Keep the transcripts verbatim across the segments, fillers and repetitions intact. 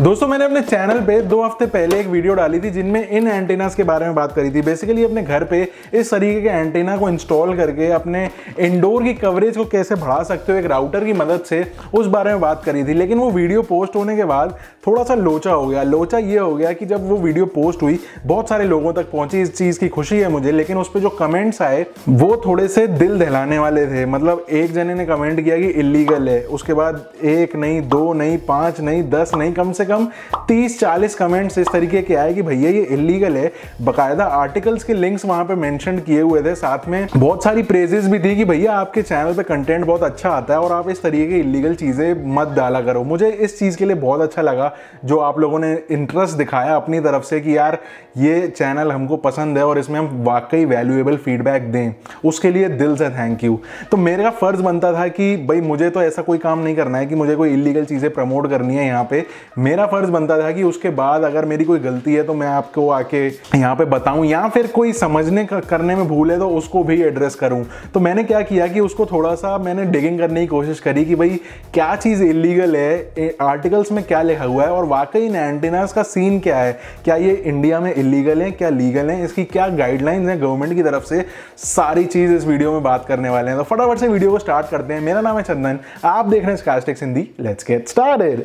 दोस्तों मैंने अपने चैनल पे दो हफ्ते पहले एक वीडियो डाली थी जिनमें इन एंटीनास के बारे में बात करी थी। बेसिकली अपने घर पे इस तरीके के एंटीना को इंस्टॉल करके अपने इंडोर की कवरेज को कैसे बढ़ा सकते हो एक राउटर की मदद से, उस बारे में बात करी थी। लेकिन वो वीडियो पोस्ट होने के बाद थोड़ा सा लोचा हो गया। लोचा ये हो गया कि जब वो वीडियो पोस्ट हुई बहुत सारे लोगों तक पहुंची, इस चीज़ की खुशी है मुझे, लेकिन उस पर जो कमेंट्स आए वो थोड़े से दिल दहलाने वाले थे। मतलब एक जने ने कमेंट किया कि इलीगल है, उसके बाद एक नहीं, दो नहीं, पाँच नहीं, दस नहीं, कम से कम तीस चालीस कमेंट्स इस तरीके के आए कि भैया ये इलीगल है। बकायदा आर्टिकल्स के लिंक्स वहां पे मेंशन किए हुए थे, साथ में बहुत सारी प्रेजेस भी थी कि भैया आपके चैनल पे कंटेंट बहुत अच्छा आता है और आप इस तरीके की इलीगल चीजें मत डाला करो। मुझे इस चीज के लिए बहुत अच्छा लगा जो आप लोगों ने इंटरेस्ट दिखाया अपनी तरफ से कि यार ये चैनल हमको पसंद है और इसमें हम वाकई वैल्यूएबल फीडबैक दें, उसके लिए दिल से थैंक यू। तो मेरा फर्ज बनता था कि भाई मुझे तो ऐसा कोई काम नहीं करना है कि मुझे कोई इलीगल चीजें प्रमोट करनी है। यहाँ पे मेरा फर्ज बनता था कि उसके बाद अगर मेरी कोई गलती है तो मैं आपको आके यहाँ पे बताऊं, या फिर कोई समझने करने में भूल है तो उसको भी एड्रेस करूं। तो मैंने क्या किया कि उसको थोड़ा सा मैंने डिगिंग करने की कोशिश करी कि भाई क्या चीज़ इलीगल है, आर्टिकल्स में क्या लिखा हुआ है और वाकई इन एंटीनास का सीन क्या है, क्या ये इंडिया में इलीगल है, क्या लीगल है, इसकी क्या गाइडलाइंस हैं गवर्नमेंट की तरफ से, सारी चीज़ इस वीडियो में बात करने वाले हैं। तो फटाफट से वीडियो को स्टार्ट करते हैं। मेरा नाम है चंदन, आप देख रहे हैं स्कास्टिक्स हिंदी। Let's get started.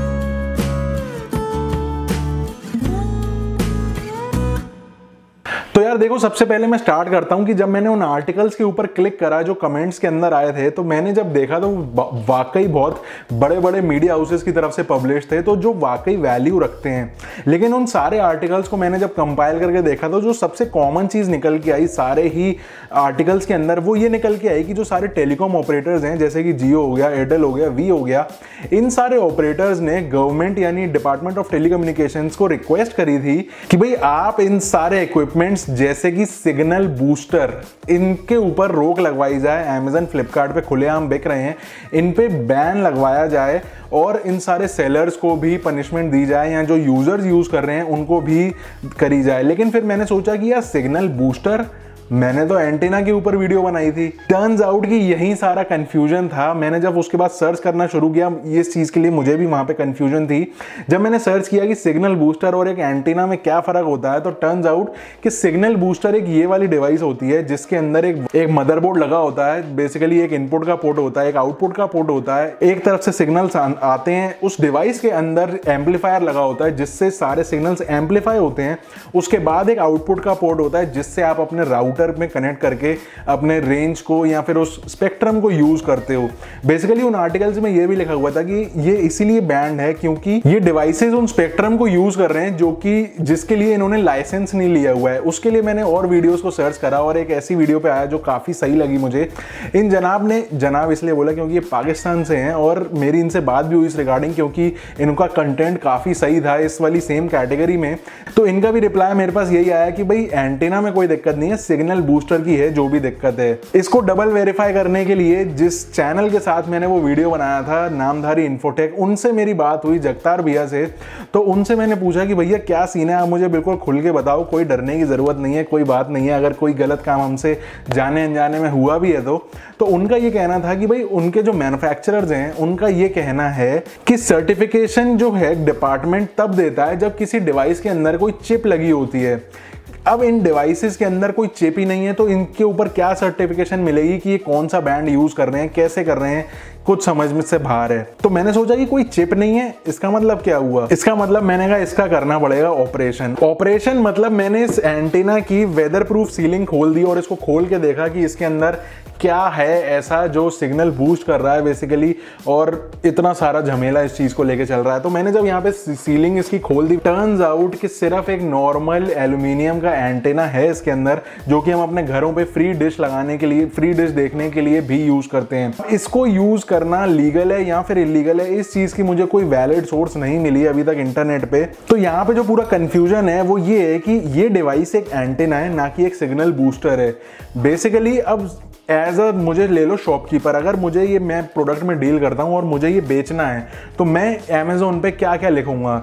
तो यार देखो, सबसे पहले मैं स्टार्ट करता हूं कि जब मैंने उन आर्टिकल्स के ऊपर क्लिक करा जो कमेंट्स के अंदर आए थे, तो मैंने जब देखा तो वाकई बहुत बड़े बड़े मीडिया हाउसेस की तरफ से पब्लिश थे, तो जो वाकई वैल्यू रखते हैं। लेकिन उन सारे आर्टिकल्स को मैंने जब कंपाइल करके देखा तो जो सबसे कॉमन चीज़ निकल के आई सारे ही आर्टिकल्स के अंदर, वो ये निकल के आई कि जो सारे टेलीकॉम ऑपरेटर्स हैं, जैसे कि जियो हो गया, एयरटेल हो गया, वी हो गया, इन सारे ऑपरेटर्स ने गवर्नमेंट यानी डिपार्टमेंट ऑफ टेलीकम्युनिकेशंस को रिक्वेस्ट करी थी कि भाई आप इन सारे इक्विपमेंट्स जैसे कि सिग्नल बूस्टर, इनके ऊपर रोक लगवाई जाए। अमेज़न फ्लिपकार्ट पे खुलेआम बिक रहे हैं, इन पे बैन लगवाया जाए और इन सारे सेलर्स को भी पनिशमेंट दी जाए, या जो यूजर्स यूज कर रहे हैं उनको भी करी जाए। लेकिन फिर मैंने सोचा कि यार सिग्नल बूस्टर, मैंने तो एंटीना के ऊपर वीडियो बनाई थी। टर्न्स आउट कि यही सारा कंफ्यूजन था। मैंने जब उसके बाद सर्च करना शुरू किया, इस चीज़ के लिए मुझे भी वहाँ पे कंफ्यूजन थी। जब मैंने सर्च किया कि सिग्नल बूस्टर और एक एंटीना में क्या फ़र्क होता है, तो टर्न्स आउट कि सिग्नल बूस्टर एक ये वाली डिवाइस होती है जिसके अंदर एक एक मदरबोर्ड लगा होता है। बेसिकली एक इनपुट का पोर्ट होता है, एक आउटपुट का पोर्ट होता है। एक तरफ से सिग्नल्स आते हैं, उस डिवाइस के अंदर एम्पलीफायर लगा होता है जिससे सारे सिग्नल्स एम्पलीफाई होते हैं। उसके बाद एक आउटपुट का पोर्ट होता है जिससे आप अपने राउटर में कनेक्ट करके अपने रेंज को या फिर उस स्पेक्ट्रम को यूज करते हो। बेसिकली उन आर्टिकल्स में ये भी लिखा हुआ था कि ये इसीलिए बैंड है क्योंकि ये डिवाइसेस उन स्पेक्ट्रम को यूज कर रहे हैं जो कि जिसके लिए इन्होंने लाइसेंस नहीं लिया हुआ है। उसके लिए मैंने और वीडियोस को सर्च करा और एक ऐसी वीडियो पे आया जो काफी सही लगी मुझे। इन जनाब ने, जनाब इसलिए बोला क्योंकि ये पाकिस्तान से हैं और मेरी इनसे बात भी हुई इस रिगार्डिंग, क्योंकि इनका कंटेंट काफी सही था इस वाली सेम कैटेगरी में। तो इनका भी रिप्लाई मेरे पास यही आया कि भाई एंटीना में कोई दिक्कत नहीं है, सिग्नल बूस्टर की है जो भी दिक्कत है। इसको डबल वेरीफाई करने के लिए जिस चैनल के साथ मैंने वो वीडियो बनाया था, नामधारी इन्फोटेक, उनसे मेरी बात हुई, जगतार भैया से। तो उनसे मैंने पूछा कि भैया क्या सीन है, आप मुझे बिल्कुल खुल के बताओ, कोई डरने की जरूरत नहीं है, कोई बात नहीं है। अगर कोई गलत काम हमसे जाने अनजाने में हुआ भी है तो तो उनका ये कहना था कि भाई उनके जो मैन्युफैक्चरर्स हैं उनका ये कहना है कि सर्टिफिकेशन जो है डिपार्टमेंट तब देता है जब किसी डिवाइस के अंदर कोई चिप लगी होती है। अब इन डिवाइसेस के अंदर कोई चिप ही नहीं है तो इनके ऊपर क्या सर्टिफिकेशन मिलेगी कि ये कौन सा बैंड यूज कर रहे हैं, कैसे कर रहे हैं, कुछ समझ में से बाहर है। तो मैंने सोचा कि कोई चिप नहीं है, इसका मतलब क्या हुआ? इसका मतलब मैंने कहा इसका करना पड़ेगा ऑपरेशन। ऑपरेशन मतलब मैंने इस एंटीना की वेदर प्रूफ सीलिंग खोल दी और इसको खोल के देखा कि इसके अंदर क्या है ऐसा जो सिग्नल बूस्ट कर रहा है बेसिकली, और इतना सारा झमेला इस चीज को लेके चल रहा है। तो मैंने जब यहाँ पे सीलिंग इसकी खोल दी, टर्न्स आउट कि सिर्फ एक नॉर्मल एल्यूमिनियम का एंटीना है इसके अंदर, जो कि हम अपने घरों पे फ्री डिश लगाने के लिए, फ्री डिश देखने के लिए भी यूज करते हैं। इसको यूज करना लीगल है या फिर इलीगल है, इस चीज की मुझे कोई वैलिड सोर्स नहीं मिली अभी तक इंटरनेट पे। तो यहाँ पे जो पूरा कंफ्यूजन है वो ये है कि ये डिवाइस एक एंटीना है, ना कि एक सिग्नल बूस्टर है। बेसिकली अब एज अ मुझे ले लो शॉपकीपर, अगर मुझे ये, मैं प्रोडक्ट में डील करता हूँ और मुझे ये बेचना है तो मैं अमेज़ोन पे क्या क्या लिखूंगा?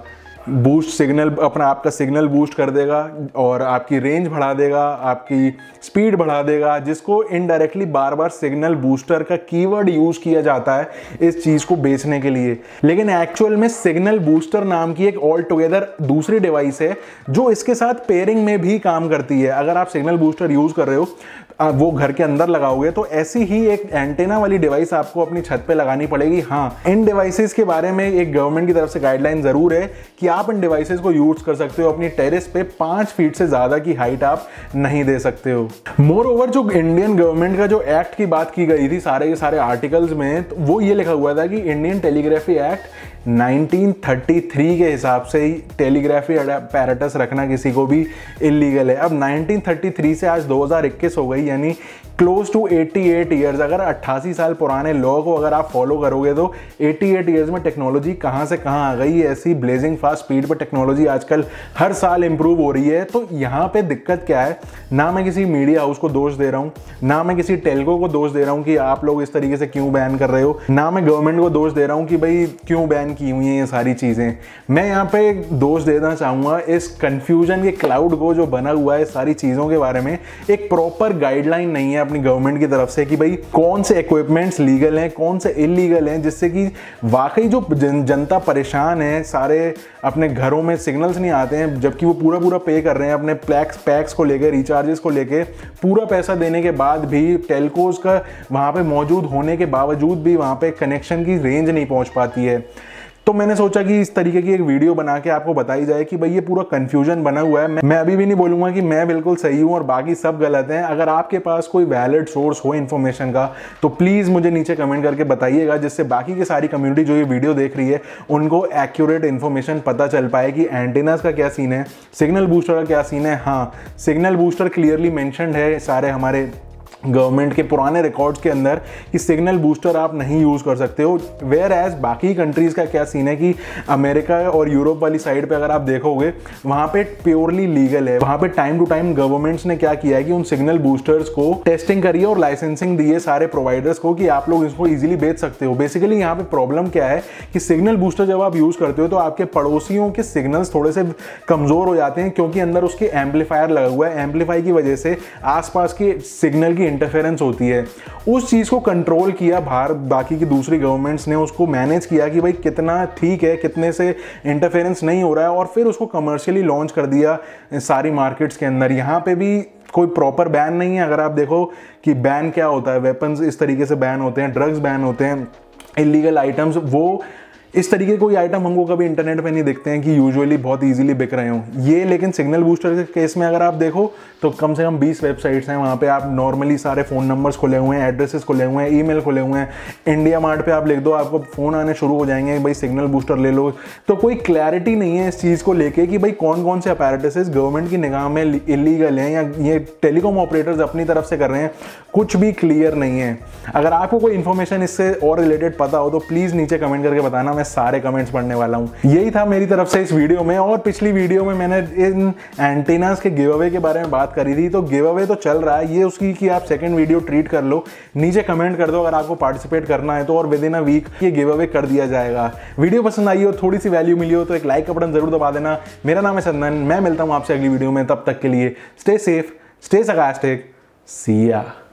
बूस्ट सिग्नल, अपना आपका सिग्नल बूस्ट कर देगा और आपकी रेंज बढ़ा देगा, आपकी स्पीड बढ़ा देगा, जिसको इनडायरेक्टली बार बार सिग्नल बूस्टर का कीवर्ड यूज किया जाता है इस चीज को बेचने के लिए। लेकिन एक्चुअल में सिग्नल बूस्टर नाम की एक ऑल टुगेदर दूसरी डिवाइस है जो इसके साथ पेयरिंग में भी काम करती है। अगर आप सिग्नल बूस्टर यूज कर रहे हो, वो घर के अंदर लगाओगे, तो ऐसी ही एक एंटेना वाली डिवाइस आपको अपनी छत पे लगानी पड़ेगी। हाँ, इन डिवाइसेस के बारे में एक गवर्नमेंट की तरफ से गाइडलाइन जरूर है कि आप इन डिवाइसेस को यूज कर सकते हो, अपनी टेरेस पे पांच फीट से ज्यादा की हाइट आप नहीं दे सकते हो। मोर ओवर, जो इंडियन गवर्नमेंट का जो एक्ट की बात की गई थी सारे के सारे आर्टिकल्स में, तो वो ये लिखा हुआ था कि Indian telegraphy act nineteen thirty three के हिसाब से ही टेलीग्राफी apparatus रखना किसी को भी इलीगल है। अब नाइनटीन थर्टी थ्री से आज दो हज़ार इक्कीस हो गई, यानी क्लोज टू अट्ठासी ईयर्स। अगर अट्ठासी साल पुराने लॉ को अगर आप फॉलो करोगे तो अट्ठासी ईयर्स में टेक्नोलॉजी कहाँ से कहाँ आ गई है। ऐसी ब्लेजिंग फास्ट स्पीड पर टेक्नोलॉजी आजकल हर साल इंप्रूव हो रही है। तो यहाँ पे दिक्कत क्या है, ना मैं किसी मीडिया हाउस को दोष दे रहा हूँ, ना मैं किसी टेलको को दोष दे रहा हूँ कि आप लोग इस तरीके से क्यों बैन कर रहे हो, ना मैं गवर्नमेंट को दोष दे रहा हूँ कि भाई क्यों बैन की हुई है ये सारी चीज़ें। मैं यहाँ पे दोष देना चाहूँगा इस कन्फ्यूजन के क्लाउड को जो बना हुआ है सारी चीज़ों के बारे में। एक प्रॉपर गाइडलाइन नहीं है अपनी गवर्नमेंट की तरफ से कि भाई कौन से इक्विपमेंट्स लीगल हैं, कौन से इलीगल हैं, जिससे कि वाकई जो जन, जनता परेशान है, सारे अपने घरों में सिग्नल्स नहीं आते हैं, जबकि वो पूरा पूरा पे कर रहे हैं अपने प्लैक्स पैक्स को लेके, रिचार्जेस को लेके, पूरा पैसा देने के बाद भी टेलकोज का वहाँ पे मौजूद होने के बावजूद भी वहाँ पे कनेक्शन की रेंज नहीं पहुँच पाती है। तो मैंने सोचा कि इस तरीके की एक वीडियो बना के आपको बताई जाए कि भाई ये पूरा कंफ्यूजन बना हुआ है। मैं अभी भी नहीं बोलूंगा कि मैं बिल्कुल सही हूं और बाकी सब गलत हैं। अगर आपके पास कोई वैलिड सोर्स हो इन्फॉर्मेशन का तो प्लीज़ मुझे नीचे कमेंट करके बताइएगा, जिससे बाकी की सारी कम्युनिटी जो ये वीडियो देख रही है उनको एक्यूरेट इन्फॉर्मेशन पता चल पाए कि एंटेनास का क्या सीन है, सिग्नल बूस्टर का क्या सीन है। हाँ, सिग्नल बूस्टर क्लियरली मेंशन्ड है सारे हमारे गवर्नमेंट के पुराने रिकॉर्ड्स के अंदर कि सिग्नल बूस्टर आप नहीं यूज़ कर सकते हो। वेयर एज बाकी कंट्रीज़ का क्या सीन है कि अमेरिका और यूरोप वाली साइड पे अगर आप देखोगे वहाँ पे प्योरली लीगल है। वहाँ पे टाइम टू टाइम गवर्नमेंट्स ने क्या किया है कि उन सिग्नल बूस्टर्स को टेस्टिंग करी है और लाइसेंसिंग दी है सारे प्रोवाइडर्स को कि आप लोग इसको ईजिली बेच सकते हो। बेसिकली यहाँ पे प्रॉब्लम क्या है कि सिग्नल बूस्टर जब आप यूज़ करते हो तो आपके पड़ोसियों के सिग्नल्स थोड़े से कमज़ोर हो जाते हैं, क्योंकि अंदर उसके एम्पलीफायर लगा हुआ है। एम्पलीफाई की वजह से आसपास के सिग्नल की इंटरफेरेंस होती है। उस चीज़ को कंट्रोल किया बाहर बाकी की दूसरी गवर्नमेंट्स ने, उसको मैनेज किया कि भाई कितना ठीक है, कितने से इंटरफेरेंस नहीं हो रहा है, और फिर उसको कमर्शियली लॉन्च कर दिया सारी मार्केट्स के अंदर। यहाँ पे भी कोई प्रॉपर बैन नहीं है। अगर आप देखो कि बैन क्या होता है, वेपन्स इस तरीके से बैन होते हैं, ड्रग्स बैन होते हैं, इलीगल आइटम्स, वो इस तरीके कोई आइटम हमको कभी इंटरनेट पे नहीं दिखते हैं कि यूजुअली बहुत इजीली बिक रहे हों ये। लेकिन सिग्नल बूस्टर के केस में अगर आप देखो तो कम से कम बीस वेबसाइट्स हैं, वहाँ पे आप नॉर्मली सारे फ़ोन नंबर्स खुले हुए हैं, एड्रेसेस खुले हुए हैं, ईमेल खुले हुए हैं। इंडिया मार्ट पे आप लिख दो, आपको फ़ोन आने शुरू हो जाएंगे भाई सिग्नल बूस्टर ले लो। तो कोई क्लैरिटी नहीं है इस चीज़ को लेके कि भाई कौन कौन से अपैरेटसेस गवर्नमेंट की निगाह में इलीगल हैं या ये टेलीकॉम ऑपरेटर्स अपनी तरफ से कर रहे हैं, कुछ भी क्लियर नहीं है। अगर आपको कोई इन्फॉर्मेशन इससे और रिलेटेड पता हो तो प्लीज़ नीचे कमेंट करके बताना, मैं सारे कमेंट्स पढ़ने वाला हूँ। यही था मेरी तरफ से इस वीडियो में। और पिछली वीडियो में मैंने इन एंटीनास के गिव अवे के बारे में बात करी थी, तो गिव अवे तो चल रहा है, ये उसकी कि आप सेकंड वीडियो ट्रीट कर लो, नीचे कमेंट कर दो अगर आपको पार्टिसिपेट करना है तो, और विद इन अ वीक ये गिव अवे कर दिया जाएगा। वीडियो पसंद आई हो, थोड़ी सी वैल्यू मिली हो तो एक लाइक का बटन जरूर दबा देना। मेरा नाम है चंदन, मैं मिलता हूँ आपसे अगली वीडियो में। तब तक के लिए stay safe, stay sarcastic, see ya।